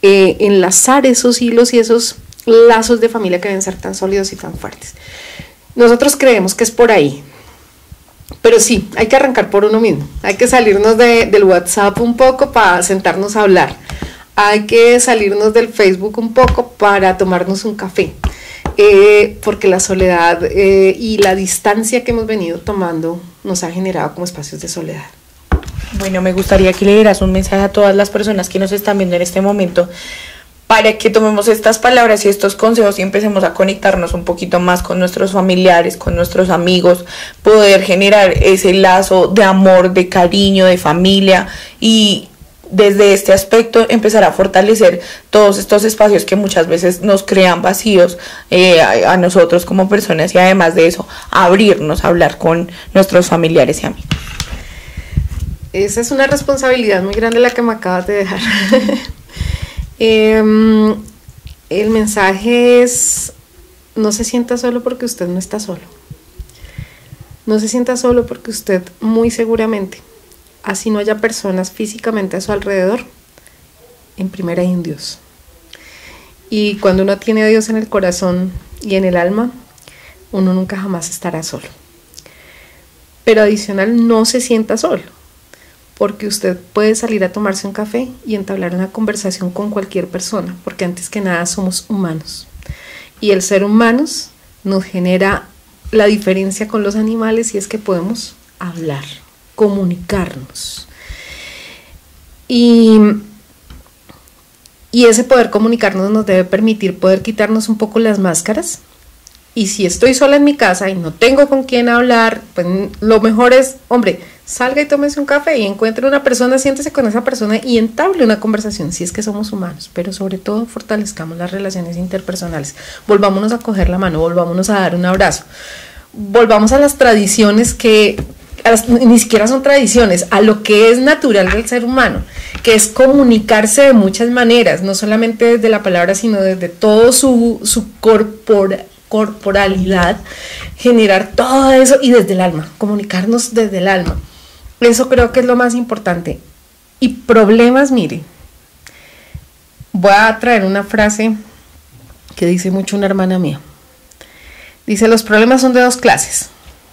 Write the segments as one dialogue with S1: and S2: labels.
S1: enlazar esos hilos y esos lazos de familia que deben ser tan sólidos y tan fuertes. Nosotros creemos que es por ahí, pero sí, hay que arrancar por uno mismo, hay que salirnos del WhatsApp un poco para sentarnos a hablar, hay que salirnos del Facebook un poco para tomarnos un café, porque la soledad y la distancia que hemos venido tomando nos ha generado como espacios de soledad.
S2: Bueno, me gustaría que le dieras un mensaje a todas las personas que nos están viendo en este momento para que tomemos estas palabras y estos consejos y empecemos a conectarnos un poquito más con nuestros familiares, con nuestros amigos, poder generar ese lazo de amor, de cariño, de familia y desde este aspecto empezar a fortalecer todos estos espacios que muchas veces nos crean vacíos a nosotros como personas y además de eso abrirnos a hablar con nuestros familiares y amigos.
S1: Esa es una responsabilidad muy grande la que me acabas de dejar. El mensaje es: no se sienta solo porque usted no está solo. No se sienta solo porque usted muy seguramente, así no haya personas físicamente a su alrededor, en primera hay un Dios. Y cuando uno tiene a Dios en el corazón y en el alma, uno nunca jamás estará solo. Pero adicional, no se sienta solo, porque usted puede salir a tomarse un café y entablar una conversación con cualquier persona, porque antes que nada somos humanos. Y el ser humanos nos genera la diferencia con los animales y es que podemos hablar, comunicarnos. Y ese poder comunicarnos nos debe permitir poder quitarnos un poco las máscaras. Y si estoy sola en mi casa y no tengo con quién hablar, pues lo mejor es, hombre, salga y tómese un café y encuentre una persona, siéntese con esa persona y entable una conversación, si es que somos humanos, pero sobre todo fortalezcamos las relaciones interpersonales, volvámonos a coger la mano, volvámonos a dar un abrazo, volvamos a las tradiciones ni siquiera son tradiciones, a lo que es natural del ser humano, que es comunicarse de muchas maneras, no solamente desde la palabra, sino desde todo su corporalidad, generar todo eso y desde el alma, comunicarnos desde el alma. Eso creo que es lo más importante. Y problemas, mire, voy a traer una frase que dice mucho una hermana mía. Dice: los problemas son de dos clases,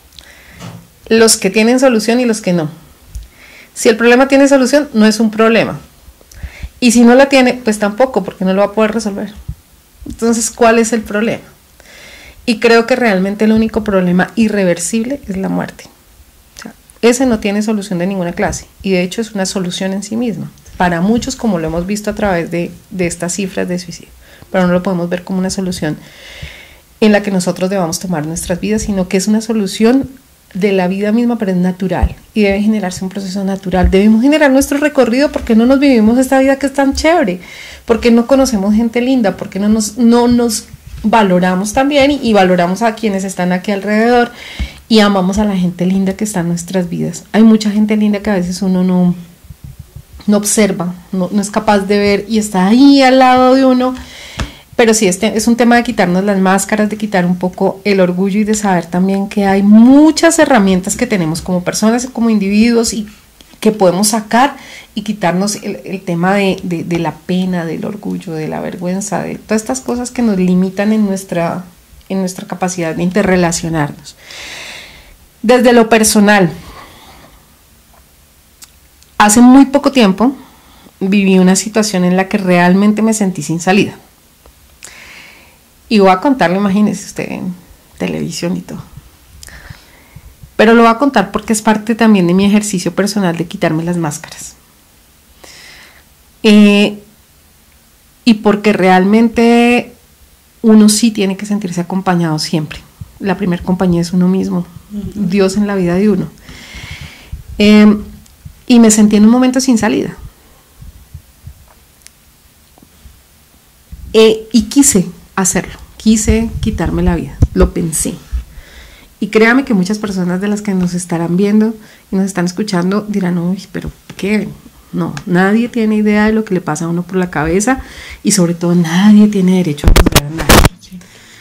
S1: los que tienen solución y los que no. Si el problema tiene solución, no es un problema, y si no la tiene, pues tampoco, porque no lo va a poder resolver. Entonces, ¿cuál es el problema? Y creo que realmente el único problema irreversible es la muerte. O sea, ese no tiene solución de ninguna clase, y de hecho es una solución en sí misma para muchos, como lo hemos visto a través de estas cifras de suicidio, pero no lo podemos ver como una solución en la que nosotros debamos tomar nuestras vidas, sino que es una solución de la vida misma, pero es natural y debe generarse un proceso natural. Debemos generar nuestro recorrido, porque no nos vivimos esta vida que es tan chévere, porque no conocemos gente linda, porque no nos valoramos también y valoramos a quienes están aquí alrededor y amamos a la gente linda que está en nuestras vidas. Hay mucha gente linda que a veces uno no observa, no es capaz de ver y está ahí al lado de uno. Pero sí, este es un tema de quitarnos las máscaras, de quitar un poco el orgullo y de saber también que hay muchas herramientas que tenemos como personas, como individuos, y que podemos sacar y quitarnos el tema de la pena, del orgullo, de la vergüenza, de todas estas cosas que nos limitan en nuestra capacidad de interrelacionarnos. Desde lo personal, hace muy poco tiempo viví una situación en la que realmente me sentí sin salida. Y voy a contarlo, imagínese usted, en televisión y todo. Pero lo voy a contar porque es parte también de mi ejercicio personal de quitarme las máscaras. Y porque realmente uno sí tiene que sentirse acompañado siempre. La primera compañía es uno mismo, Dios en la vida de uno. Y me sentí en un momento sin salida. Y quise hacerlo, quise quitarme la vida, lo pensé. Y créame que muchas personas de las que nos estarán viendo y nos están escuchando dirán: uy, pero ¿qué? No, nadie tiene idea de lo que le pasa a uno por la cabeza, y sobre todo nadie tiene derecho a juzgar a nadie. Sí.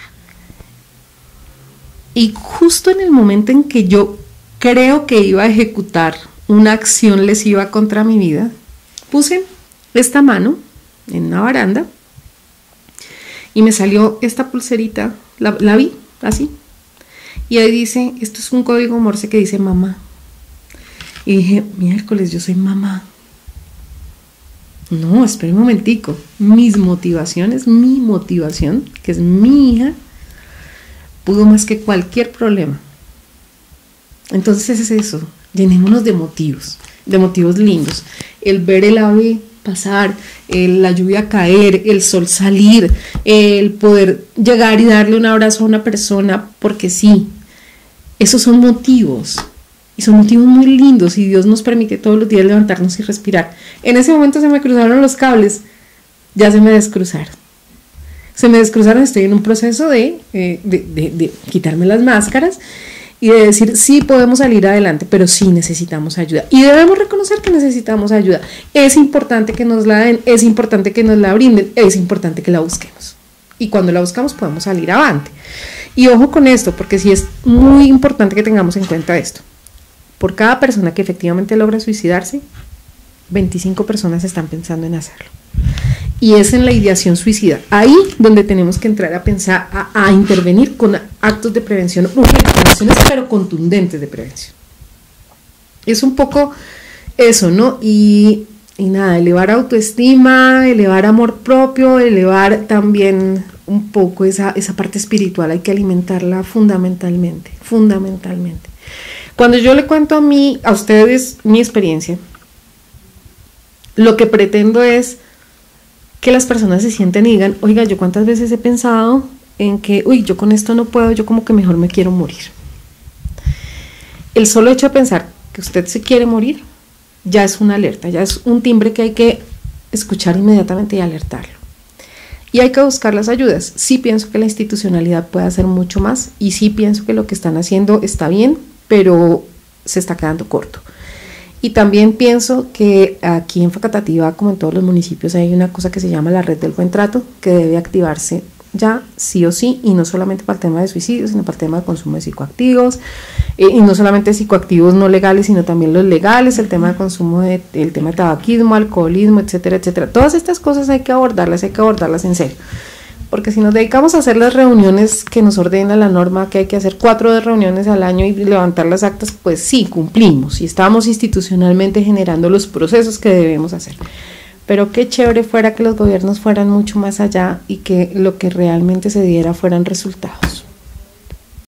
S1: Y justo en el momento en que yo creo que iba a ejecutar una acción lesiva contra mi vida, puse esta mano en una baranda, y me salió esta pulserita, la vi así, y ahí dice, esto es un código Morse que dice mamá. Y dije, miércoles, yo soy mamá. No, espera un momentico. Mis motivaciones, mi motivación, que es mi hija, pudo más que cualquier problema. Entonces es eso, llenémonos de motivos lindos. El ver el ave pasar, la lluvia caer, el sol salir, el poder llegar y darle un abrazo a una persona, porque sí, esos son motivos. Y son motivos muy lindos y Dios nos permite todos los días levantarnos y respirar. En ese momento se me cruzaron los cables, ya se me descruzaron. Estoy en un proceso de quitarme las máscaras y de decir, sí podemos salir adelante, pero sí necesitamos ayuda. Y debemos reconocer que necesitamos ayuda. Es importante que nos la den, es importante que nos la brinden, es importante que la busquemos. Y cuando la buscamos podemos salir avante. Y ojo con esto, porque sí es muy importante que tengamos en cuenta esto. Por cada persona que efectivamente logra suicidarse, 25 personas están pensando en hacerlo. Y es en la ideación suicida, ahí donde tenemos que entrar a pensar, a intervenir con actos de prevención urgentes, pero contundentes de prevención. Es un poco eso, ¿no? Y nada, elevar autoestima, elevar amor propio, elevar también un poco esa parte espiritual, hay que alimentarla fundamentalmente. Cuando yo le cuento a ustedes mi experiencia, lo que pretendo es que las personas se sienten y digan, oiga, yo cuántas veces he pensado en que, yo con esto no puedo, yo como que mejor me quiero morir. El solo hecho de pensar que usted se quiere morir, ya es una alerta, ya es un timbre que hay que escuchar inmediatamente y alertarlo. Y hay que buscar las ayudas. Sí pienso que la institucionalidad puede hacer mucho más y sí pienso que lo que están haciendo está bien, pero se está quedando corto. Y también pienso que aquí en Facatativá, como en todos los municipios, hay una cosa que se llama la red del buen trato, que debe activarse ya sí o sí, y no solamente para el tema de suicidios, sino para el tema de consumo de psicoactivos, y no solamente psicoactivos no legales, sino también los legales, el tema de consumo el tema de tabaquismo, alcoholismo, etcétera, etcétera. Todas estas cosas hay que abordarlas en serio. Porque si nos dedicamos a hacer las reuniones que nos ordena la norma, que hay que hacer 4 reuniones al año y levantar las actas, pues sí, cumplimos y estamos institucionalmente generando los procesos que debemos hacer. Pero qué chévere fuera que los gobiernos fueran mucho más allá y que lo que realmente se diera fueran resultados.